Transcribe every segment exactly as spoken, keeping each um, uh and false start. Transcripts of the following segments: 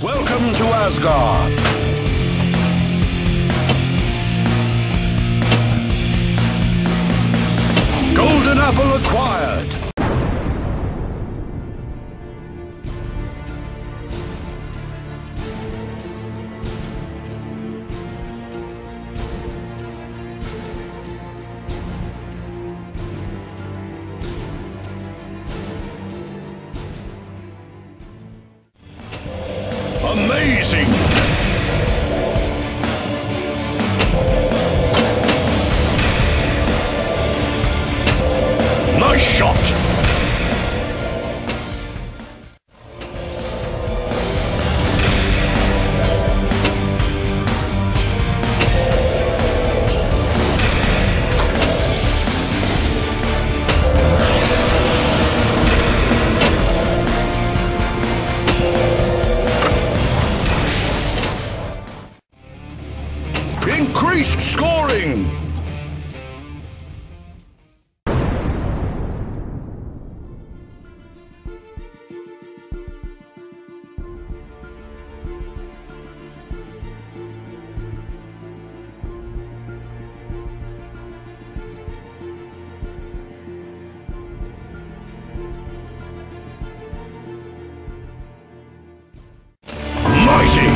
Welcome to Asgard. Golden apple acquired. Amazing! Nice shot! Increased scoring! Mighty!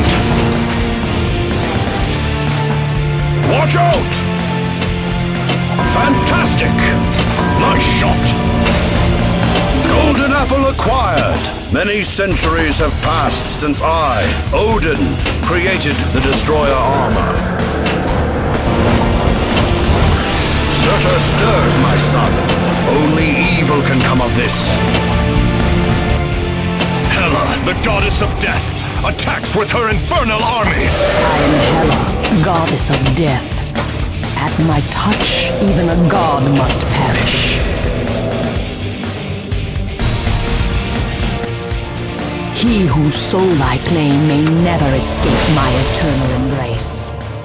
Watch out! Fantastic! Nice shot! Golden apple acquired! Many centuries have passed since I, Odin, created the destroyer armor. Surtur stirs, my son. Only evil can come of this. Hela, the goddess of death, attacks with her infernal army! I am Hela, goddess of death. At my touch, even a god must perish. He whose soul I claim may never escape my eternal embrace.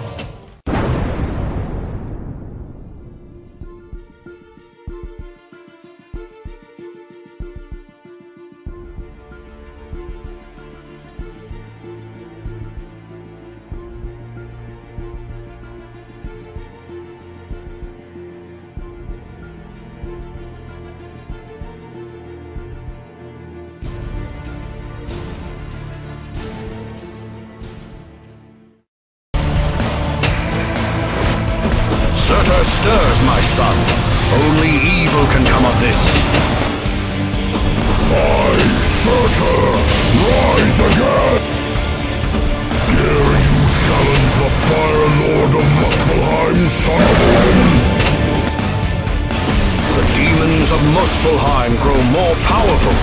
Surtur stirs, my son. Only evil can come of this. I, Surtur, rise again! Dare you challenge the Fire Lord of Muspelheim, son of Odin? The demons of Muspelheim grow more powerful.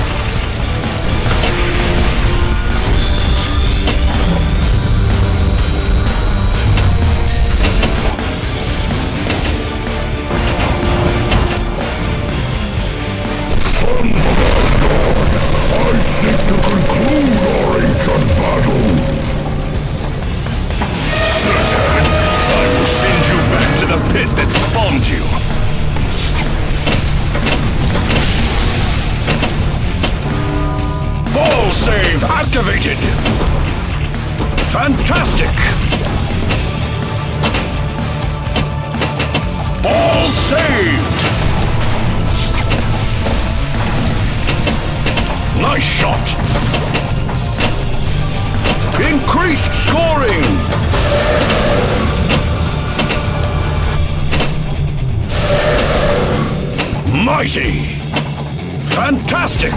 I seek to conclude our ancient battle! Surtur, I will send you back to the pit that spawned you! Ball save activated! Fantastic! Ball saved! Nice shot! Increased scoring! Mighty! Fantastic!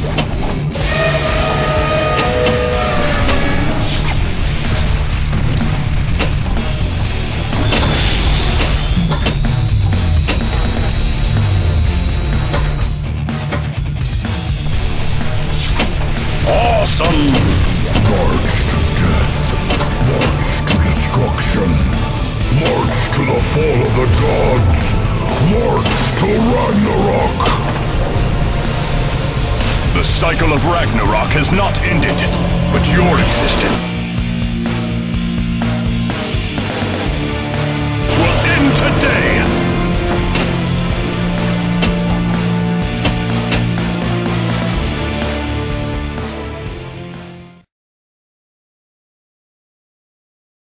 Awesome! March to death. March to destruction. March to the fall of the gods. March to Ragnarok. The cycle of Ragnarok has not ended, but your existence.